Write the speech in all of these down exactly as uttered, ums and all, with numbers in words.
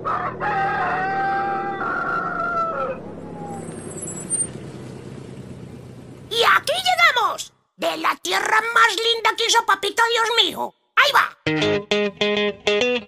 Y aquí llegamos, de la tierra más linda que hizo papito Dios mío. ¡Ahí va!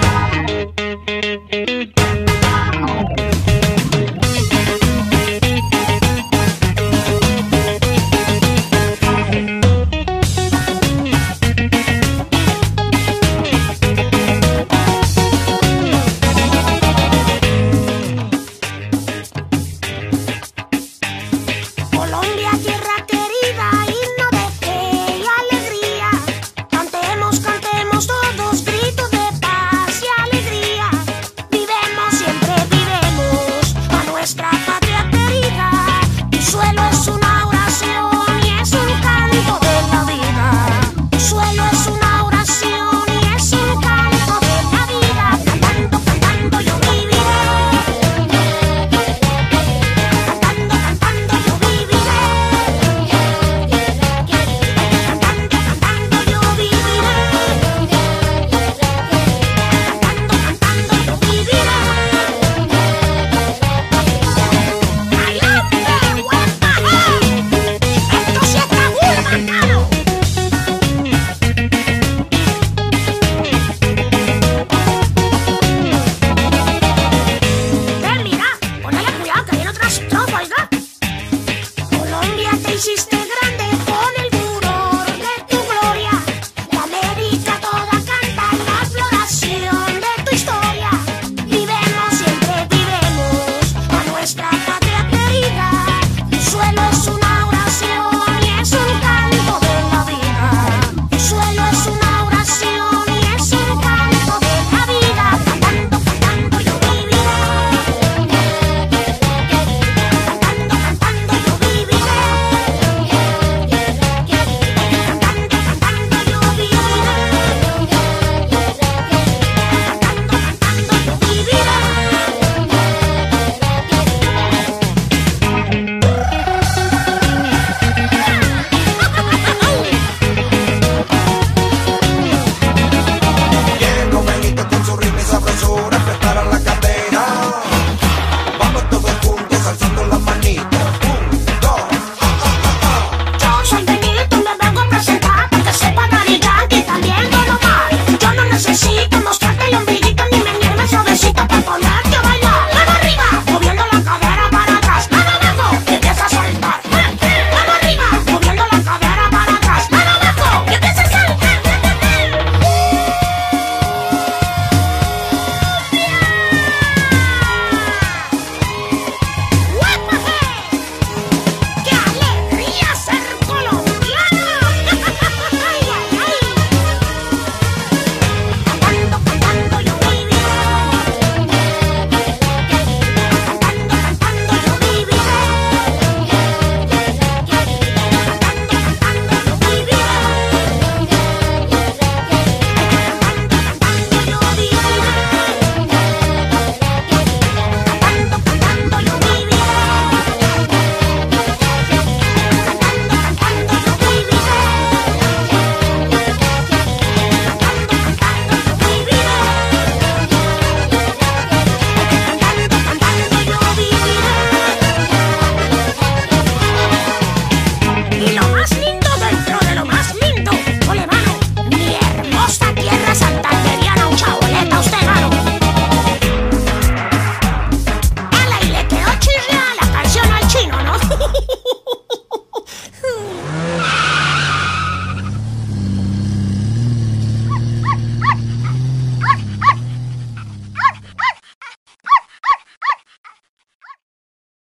Colombia, tierra querida, himno de fe y alegría. Cantemos, cantemos todos, gritos de paz y alegría. Vivemos, siempre vivemos a nuestra patria querida. Tu suelo es una oración y es un canto de la vida. Tu suelo es una oración y es un canto de la vida. Cantando, cantando yo viviré. Cantando, cantando yo viviré. Cantando, cantando yo viviré. Cantando, cantando yo viviré. ¡Adelante, huepa! ¡Esto sí está muy bacano! Eh, mira, ponele cuidado que viene otra estrofa, oiga. Colombia, te hiciste grande con el furor de tu gloria. La América toda canta la floración de tu historia. Vivemos, siempre vivemos a nuestra patria querida. Tu suelo es una oración y es un canto de la vida. Tu suelo es una oración y es un canto de la vida. Cantando, cantando yo viviré. Cantando, cantando yo viviré. Cantando, cantando yo viviré. Cantando, cantando yo viviré. Llegó Benito con su ritmo y sabrosura, prepara la cadera. Vamos todos juntos alzando las manitas. Un, dos, Yo soy Benito y me vengo a presentar para que sepa Daddy Yankee también Don Omar. Yo no necesito mostrar